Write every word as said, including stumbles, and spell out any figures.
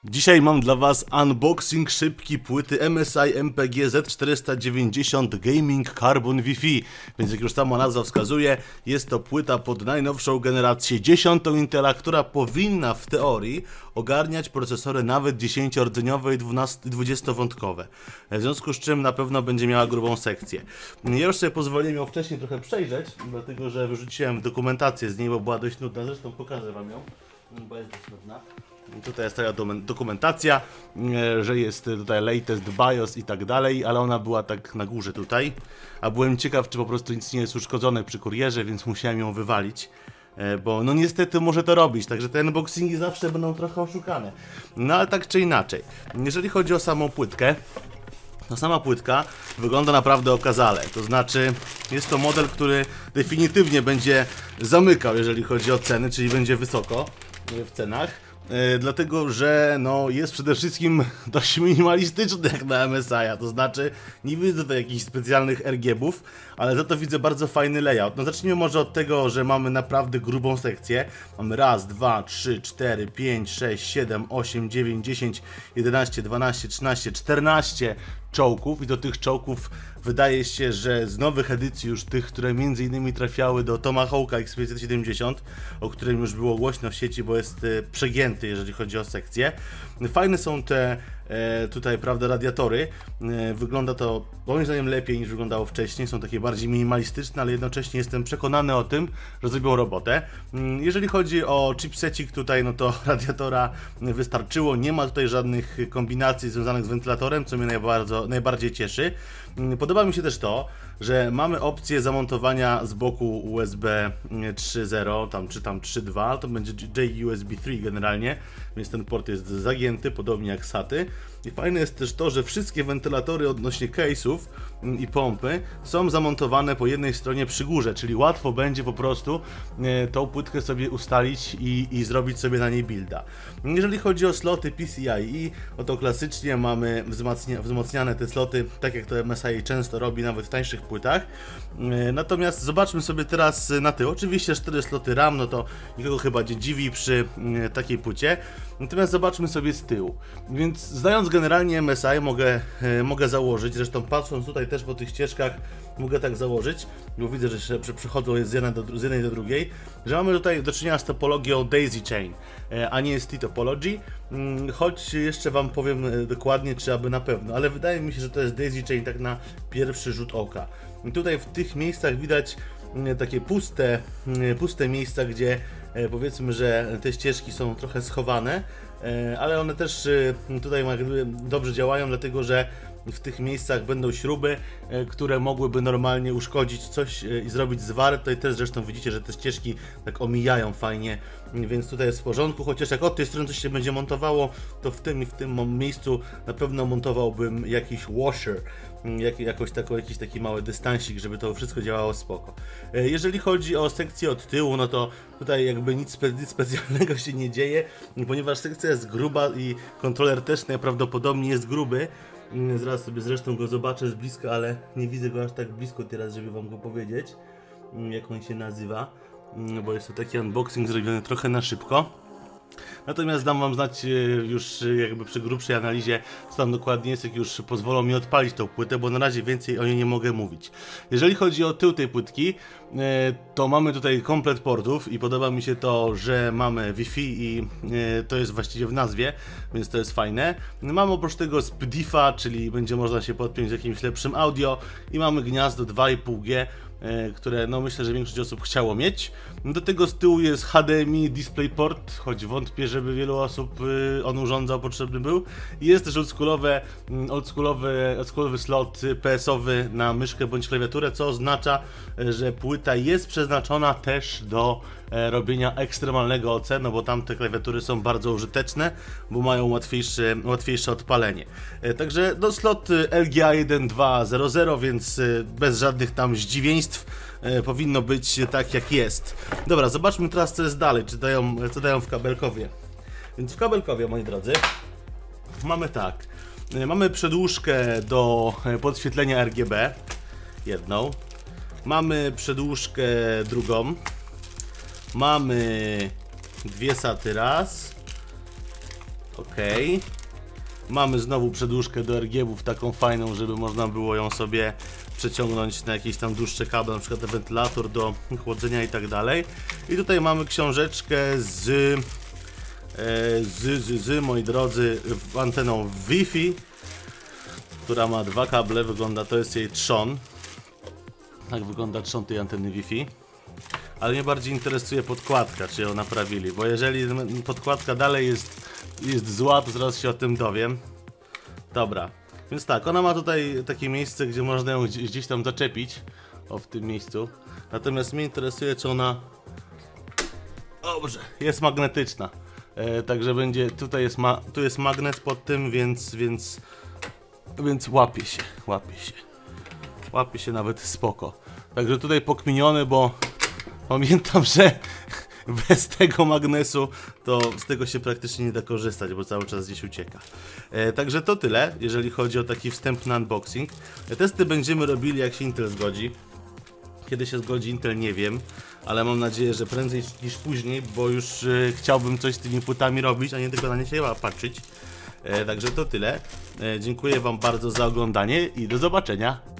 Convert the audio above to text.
Dzisiaj mam dla Was unboxing szybki płyty M S I M P G Z czterysta dziewięćdziesiąt Gaming Carbon Wi-Fi. Więc jak już sama nazwa wskazuje, jest to płyta pod najnowszą generację dziesiątą Intela, która powinna w teorii ogarniać procesory nawet dziesięciordzeniowe i dwudziestowątkowe. W związku z czym na pewno będzie miała grubą sekcję. Ja już sobie pozwoliłem ją wcześniej trochę przejrzeć, dlatego że wyrzuciłem dokumentację z niej, bo była dość nudna. Zresztą pokażę Wam ją, bo jest dość nudna. Tutaj jest taka dokumentacja, że jest tutaj latest BIOS i tak dalej, ale ona była tak na górze tutaj, a byłem ciekaw, czy po prostu nic nie jest uszkodzone przy kurierze, więc musiałem ją wywalić, bo no niestety może to robić, także te unboxingi zawsze będą trochę oszukane. No ale tak czy inaczej, jeżeli chodzi o samą płytkę, no sama płytka wygląda naprawdę okazale, to znaczy jest to model, który definitywnie będzie zamykał, jeżeli chodzi o ceny, czyli będzie wysoko w cenach. Yy, dlatego, że no, jest przede wszystkim dość minimalistyczny jak na M S I, to znaczy nie widzę tutaj jakichś specjalnych R G B ów, ale za to widzę bardzo fajny layout. No zacznijmy może od tego, że mamy naprawdę grubą sekcję. Mamy raz, dwa, trzy, cztery, pięć, sześć, siedem, osiem, dziewięć, dziesięć, jedenaście, dwanaście, trzynaście, czternaście czołgów i do tych czołgów wydaje się, że z nowych edycji już tych, które między innymi trafiały do Tomahawka X pięćset siedemdziesiąt, o którym już było głośno w sieci, bo jest e, przegięty, jeżeli chodzi o sekcję. Fajne są te e, tutaj, prawda, radiatory. E, wygląda to moim zdaniem lepiej niż wyglądało wcześniej. Są takie bardziej minimalistyczne, ale jednocześnie jestem przekonany o tym, że zrobią robotę. Jeżeli chodzi o chipsecik tutaj, no to radiatora wystarczyło. Nie ma tutaj żadnych kombinacji związanych z wentylatorem, co mnie najbardziej, najbardziej cieszy. Podoba mi się też to, że mamy opcję zamontowania z boku U S B trzy zero, tam, czy tam trzy dwa, to będzie J U S B trzy generalnie, więc ten port jest zagięty, podobnie jak SATy. I fajne jest też to, że wszystkie wentylatory odnośnie case'ów i pompy są zamontowane po jednej stronie przy górze, czyli łatwo będzie po prostu e, tą płytkę sobie ustalić i, i zrobić sobie na niej builda. Jeżeli chodzi o sloty P C I E, oto klasycznie mamy wzmacnia, wzmocniane te sloty, tak jak to M S I często robi nawet w tańszych płytach. E, natomiast zobaczmy sobie teraz na tył. Oczywiście cztery sloty RAM, no to nikogo chyba nie dziwi przy e, takiej płycie. Natomiast zobaczmy sobie z tyłu. Więc zdając generalnie M S I mogę, e, mogę założyć, zresztą patrząc tutaj też po tych ścieżkach mogę tak założyć, bo widzę, że się przechodzą z jednej, do, z jednej do drugiej, że mamy tutaj do czynienia z topologią Daisy Chain, e, a nie jest T-topology, hmm, choć jeszcze Wam powiem e, dokładnie, czy aby na pewno, ale wydaje mi się, że to jest Daisy Chain tak na pierwszy rzut oka. I tutaj w tych miejscach widać e, takie puste, e, puste miejsca, gdzie e, powiedzmy, że te ścieżki są trochę schowane, e, ale one też e, tutaj dobrze działają, dlatego że w tych miejscach będą śruby, e, które mogłyby normalnie uszkodzić coś e, i zrobić zwary. Tutaj też zresztą widzicie, że te ścieżki tak omijają fajnie, więc tutaj jest w porządku, chociaż jak od tej strony coś się będzie montowało, to w tym i w tym miejscu na pewno montowałbym jakiś washer, jak, jakoś taką, jakiś taki mały dystansik, żeby to wszystko działało spoko. E, jeżeli chodzi o sekcję od tyłu, no to tutaj jakby nic, spe, nic specjalnego się nie dzieje, ponieważ sekcja jest gruba i kontroler też najprawdopodobniej jest gruby. Zaraz sobie zresztą go zobaczę z bliska, ale nie widzę go aż tak blisko teraz, żeby Wam go powiedzieć, jak on się nazywa, bo jest to taki unboxing zrobiony trochę na szybko. Natomiast dam Wam znać już jakby przy grubszej analizie, co tam dokładnie jest, jak już pozwolą mi odpalić tą płytę, bo na razie więcej o niej nie mogę mówić. Jeżeli chodzi o tył tej płytki, to mamy tutaj komplet portów i podoba mi się to, że mamy Wi-Fi i to jest właściwie w nazwie, więc to jest fajne. Mamy oprócz tego S P D I F-a, czyli będzie można się podpiąć z jakimś lepszym audio i mamy gniazdo dwa i pół G, które no myślę, że większość osób chciało mieć. Do tego z tyłu jest H D M I DisplayPort, choć wątpię, żeby wielu osób on urządzał potrzebny był. I jest też oldschoolowy, oldschoolowy, oldschoolowy slot P S-owy na myszkę bądź klawiaturę, co oznacza, że płyta jest przeznaczona też do robienia ekstremalnego O C, no bo tamte klawiatury są bardzo użyteczne, bo mają łatwiejsze, łatwiejsze odpalenie. Także no, slot L G A jeden dwa zero zero, więc bez żadnych tam zdziwieństw powinno być tak jak jest. Dobra, zobaczmy teraz co jest dalej, czy dają, co dają w kabelkowie. Więc w kabelkowie, moi drodzy, mamy tak, mamy przedłużkę do podświetlenia R G B, jedną, mamy przedłużkę drugą, mamy dwie saty raz, Okej. Mamy znowu przedłużkę do R G B-ów, taką fajną, żeby można było ją sobie przeciągnąć na jakieś tam dłuższe kable, na przykład wentylator do chłodzenia i tak dalej. I tutaj mamy książeczkę z, e, z, z, z, moi drodzy, anteną Wi-Fi, która ma dwa kable, wygląda, to jest jej trzon. Tak wygląda trzon tej anteny Wi-Fi. Ale mnie bardziej interesuje podkładka, czy ją naprawili, bo jeżeli podkładka dalej jest, jest zła, to zaraz się o tym dowiem. Dobra, więc tak, ona ma tutaj takie miejsce, gdzie można ją gdzieś, gdzieś tam zaczepić. O, w tym miejscu. Natomiast mnie interesuje, czy ona... Dobrze, jest magnetyczna. E, także będzie, tutaj jest, ma, tu jest magnes pod tym, więc, więc, więc łapie się, łapie się. Łapie się nawet spoko. Także tutaj pokminiony, bo pamiętam, że bez tego magnesu to z tego się praktycznie nie da korzystać, bo cały czas gdzieś ucieka. E, także to tyle, jeżeli chodzi o taki wstępny unboxing. E, testy będziemy robili, jak się Intel zgodzi. Kiedy się zgodzi Intel, nie wiem, ale mam nadzieję, że prędzej niż później, bo już e, chciałbym coś z tymi płytami robić, a nie tylko na nie się patrzeć. E, także to tyle. E, dziękuję wam bardzo za oglądanie i do zobaczenia.